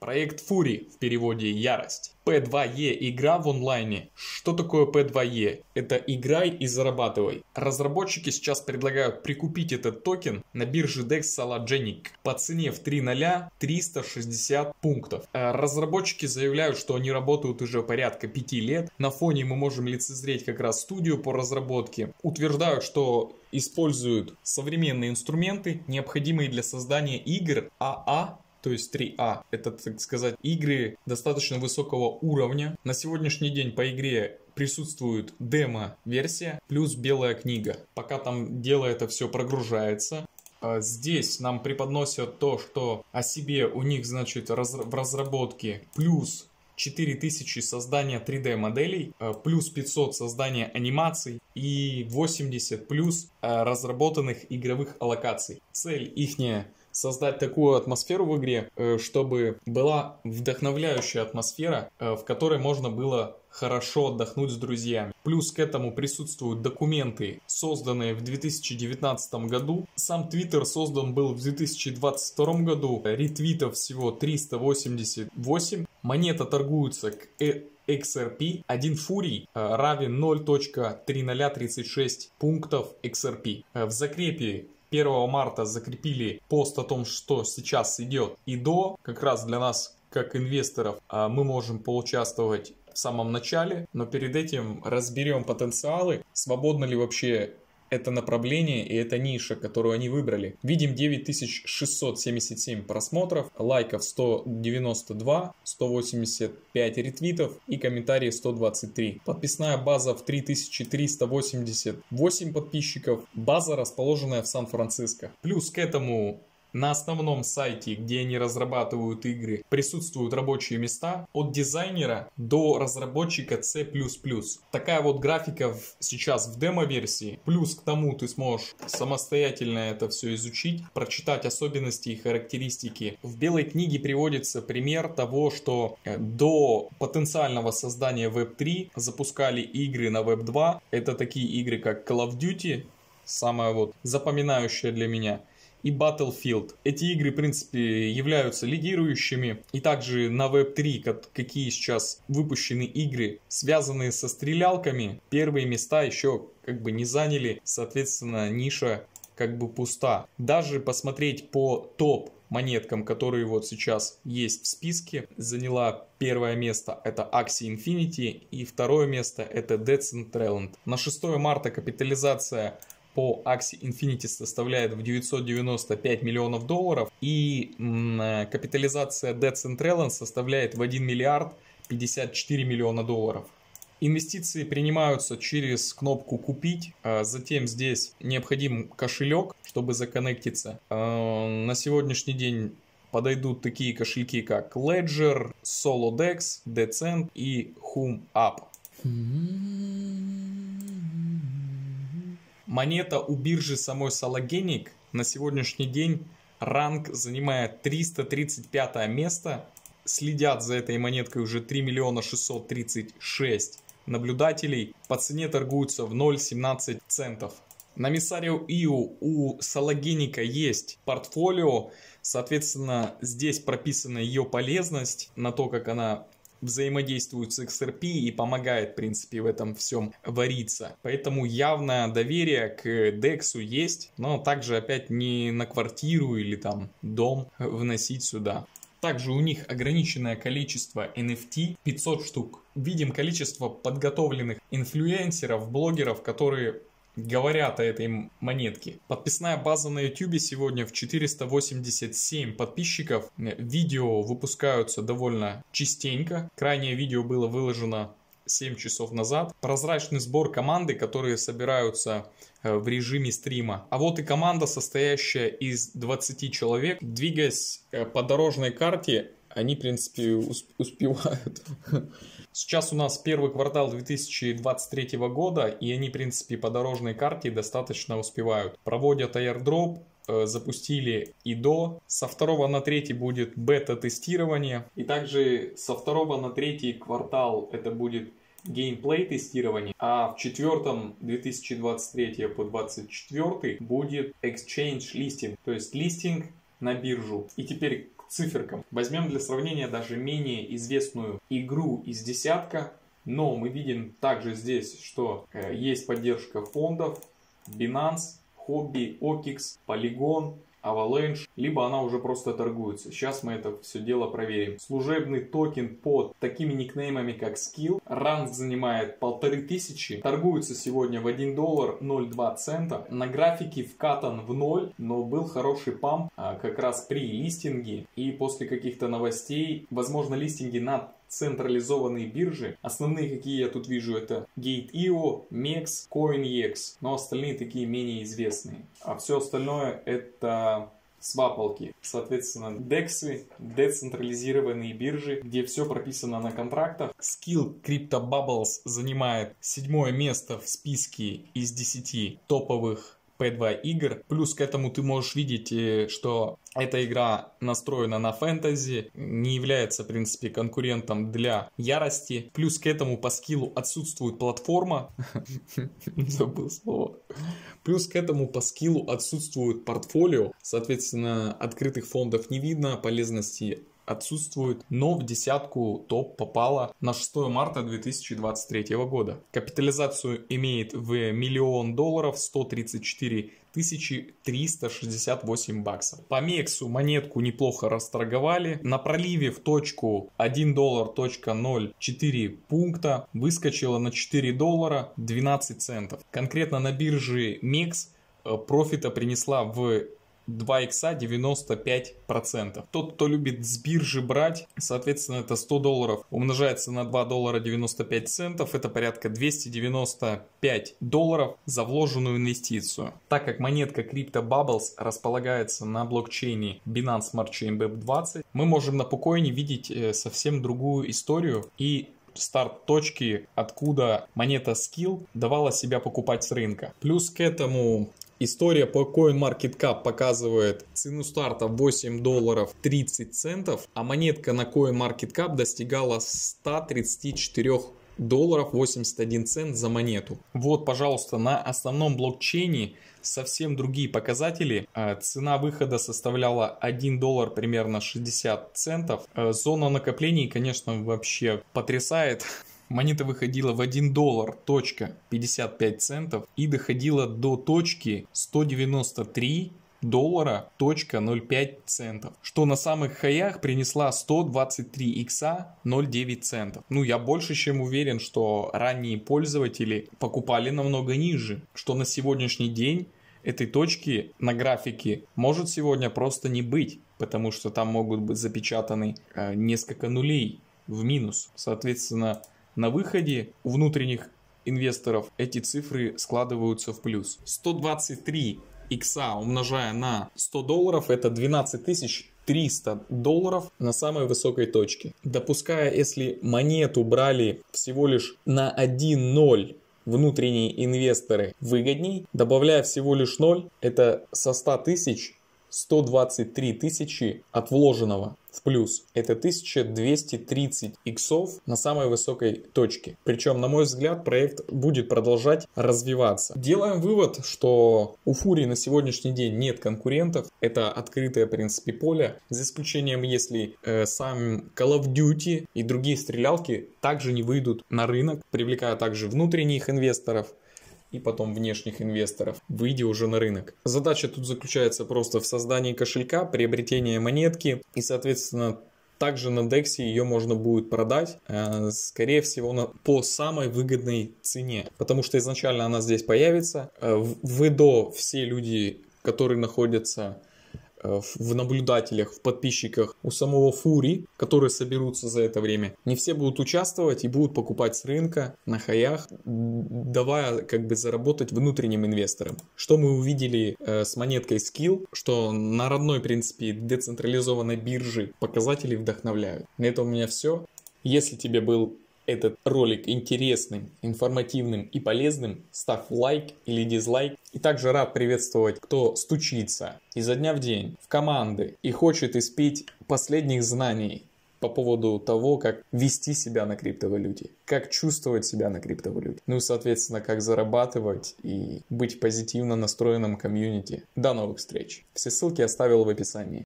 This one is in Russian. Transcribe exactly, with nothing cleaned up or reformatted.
Проект Fury в переводе «Ярость». пи два и игра в онлайне. Что такое пи два и? Это играй и зарабатывай. Разработчики сейчас предлагают прикупить этот токен на бирже декс Sologenic по цене в три ноль триста шестьдесят пунктов. Разработчики заявляют, что они работают уже порядка пяти лет. На фоне мы можем лицезреть как раз студию по разработке. Утверждают, что используют современные инструменты, необходимые для создания игр АА. То есть три А, это, так сказать, игры достаточно высокого уровня. На сегодняшний день по игре присутствует демо-версия плюс белая книга. Пока там дело это все прогружается. Здесь нам преподносят то, что о себе у них, значит, раз, в разработке плюс четыре тысячи создания три дэ моделей, плюс пятьсот создания анимаций и восемьдесят плюс разработанных игровых аллокаций. Цель ихняя создать такую атмосферу в игре, чтобы была вдохновляющая атмосфера, в которой можно было хорошо отдохнуть с друзьями. Плюс к этому присутствуют документы, созданные в две тысячи девятнадцатом году. Сам Twitter создан был в две тысячи двадцать втором году. Ретвитов всего триста восемьдесят восемь. Монета торгуется к икс ар пи. Один фурий равен ноль целых три ноль тридцать шесть пунктов икс ар пи. В закрепе первого марта закрепили пост о том, что сейчас идет и до. Как раз для нас, как инвесторов, мы можем поучаствовать в самом начале. Но перед этим разберем потенциалы. Свободно ли вообще это направление и эта ниша, которую они выбрали. Видим девять тысяч шестьсот семьдесят семь просмотров, лайков сто девяносто два, сто восемьдесят пять ретвитов и комментариев сто двадцать три. Подписная база в три тысячи триста восемьдесят восемь подписчиков. База, расположенная в Сан-Франциско. Плюс к этому на основном сайте, где они разрабатывают игры, присутствуют рабочие места от дизайнера до разработчика си плюс плюс. Такая вот графика в, сейчас в демо-версии. Плюс к тому ты сможешь самостоятельно это все изучить, прочитать особенности и характеристики. В белой книге приводится пример того, что до потенциального создания веб три запускали игры на веб два. Это такие игры, как Call of Duty, самая вот запоминающая для меня, и Battlefield. Эти игры, в принципе, являются лидирующими. И также на веб три, как, какие сейчас выпущены игры, связанные со стрелялками, первые места еще как бы не заняли. Соответственно, ниша как бы пуста. Даже посмотреть по топ монеткам, которые вот сейчас есть в списке, заняла первое место это Axie Infinity и второе место это Decentraland. На шестое марта капитализация по Axie Infinity составляет в девятьсот девяносто пять миллионов долларов и м, капитализация Decentraland составляет в один миллиард пятьдесят четыре миллиона долларов. Инвестиции принимаются через кнопку «Купить», затем здесь необходим кошелек, чтобы законнектиться. На сегодняшний день подойдут такие кошельки, как Ledger, Solodex, Decent и HumeUp. Монета у биржи самой Sologenic на сегодняшний день ранг занимает триста тридцать пятое место. Следят за этой монеткой уже три миллиона шестьсот тридцать шесть наблюдателей. По цене торгуются в ноль целых семнадцать центов. На Messari точка ай о у Sologenic есть портфолио. Соответственно, здесь прописана ее полезность на то, как она взаимодействует с икс ар пи и помогает, в принципе, в этом всем вариться. Поэтому явное доверие к дексу есть, но также опять не на квартиру или там дом вносить сюда. Также у них ограниченное количество эн эф ти, пятьсот штук. Видим количество подготовленных инфлюенсеров, блогеров, которые говорят о этой монетке. Подписная база на YouTube сегодня в четыреста восемьдесят семь подписчиков. Видео выпускаются довольно частенько. Крайнее видео было выложено семь часов назад. Прозрачный сбор команды, которые собираются в режиме стрима. А вот и команда, состоящая из двадцати человек. Двигаясь по дорожной карте, они, в принципе, успевают. Сейчас у нас первый квартал две тысячи двадцать третьего года, и они, в принципе, по дорожной карте достаточно успевают. Проводят airdrop, запустили и до. Со второго на третий будет бета-тестирование. И также со второго на третий квартал это будет геймплей тестирование. А в четвертом две тысячи двадцать третьего по двадцать четвёртый будет exchange listing, то есть листинг на биржу. И теперь циферкам. Возьмем для сравнения даже менее известную игру из десятка, но мы видим также здесь, что э, есть поддержка фондов Binance, Hobby, окикс, Polygon, Avalanche, либо она уже просто торгуется. Сейчас мы это все дело проверим. Служебный токен под такими никнеймами как Skill. Ранг занимает полторы тысячи. Торгуется сегодня в один доллар ноль два цента. На графике вкатан в ноль, но был хороший памп а, как раз при листинге. И после каких-то новостей, возможно, листинги на централизованные биржи. Основные, какие я тут вижу, это гейт точка ай о, мекс, CoinEx, но остальные такие менее известные. А все остальное это свапалки. Соответственно, дексы, децентрализированные биржи, где все прописано на контрактах. Skill CryptoBubbles занимает седьмое место в списке из десяти топовых пи два игр. Плюс к этому ты можешь видеть, что эта игра настроена на фэнтези, не является, в принципе, конкурентом для ярости. Плюс к этому по скиллу отсутствует платформа. Забыл слово. Плюс к этому по скиллу отсутствует портфолио. Соответственно, открытых фондов не видно, полезности отсутствует, но в десятку топ попала на шестое марта две тысячи двадцать третьего года. Капитализацию имеет в миллион долларов, сто тридцать четыре тысячи триста шестьдесят восемь баксов. По мексу монетку неплохо расторговали. На проливе в точку один доллар ноль четыре пункта выскочила на четыре доллара двенадцать центов. Конкретно на бирже мекс профита принесла в два икса девяносто пять процентов. Тот, кто любит с биржи брать, соответственно, это сто долларов умножается на два доллара девяносто пять центов. Это порядка двести девяносто пять долларов за вложенную инвестицию. Так как монетка CryptoBubbles располагается на блокчейне Binance Smart Chain би и пи двадцать, мы можем на покойне видеть совсем другую историю и старт точки, откуда монета Skill давала себя покупать с рынка. Плюс к этому история по CoinMarketCap показывает цену старта восемь долларов тридцать центов, а монетка на CoinMarketCap достигала ста тридцати четырёх долларов восемьдесят один цент за монету. Вот, пожалуйста, на основном блокчейне совсем другие показатели. Цена выхода составляла один доллар примерно шестьдесят центов. Зона накоплений, конечно, вообще потрясает. Монета выходила в один доллар пятьдесят пять центов и доходила до точки сто девяносто три доллара ноль пять центов, что на самых хаях принесла сто двадцать три икса ноль девять центов. Ну, я больше чем уверен, что ранние пользователи покупали намного ниже, что на сегодняшний день этой точки на графике может сегодня просто не быть, потому что там могут быть запечатаны э, несколько нулей в минус. Соответственно, на выходе у внутренних инвесторов эти цифры складываются в плюс. сто двадцать три икса умножая на сто долларов, это двенадцать тысяч триста долларов на самой высокой точке. Допуская, если монету брали всего лишь на один ноль внутренние инвесторы выгодней, добавляя всего лишь ноль, это со ста тысяч сто двадцать три тысячи от вложенного в плюс. Это тысяча двести тридцать иксов на самой высокой точке. Причем, на мой взгляд, проект будет продолжать развиваться. Делаем вывод, что у Фурии на сегодняшний день нет конкурентов. Это открытое, в принципе, поле. За исключением, если э, сам Call of Duty и другие стрелялки также не выйдут на рынок, привлекая также внутренних инвесторов и потом внешних инвесторов, выйдя уже на рынок. Задача тут заключается просто в создании кошелька, приобретении монетки и, соответственно, также на дексе ее можно будет продать, скорее всего, на, по самой выгодной цене, потому что изначально она здесь появится. В ИДО все люди, которые находятся в наблюдателях, в подписчиках у самого Фури, которые соберутся за это время, не все будут участвовать и будут покупать с рынка на хаях, давая как бы заработать внутренним инвесторам. Что мы увидели э, с монеткой Skill, что на родной, в принципе, децентрализованной бирже показатели вдохновляют. На этом у меня все. Если тебе был этот ролик интересным, информативным и полезным, ставь лайк или дизлайк. И также рад приветствовать, кто стучится изо дня в день в команды и хочет испить последних знаний по поводу того, как вести себя на криптовалюте, как чувствовать себя на криптовалюте, ну и, соответственно, как зарабатывать и быть в позитивно настроенном комьюнити. До новых встреч. Все ссылки оставил в описании.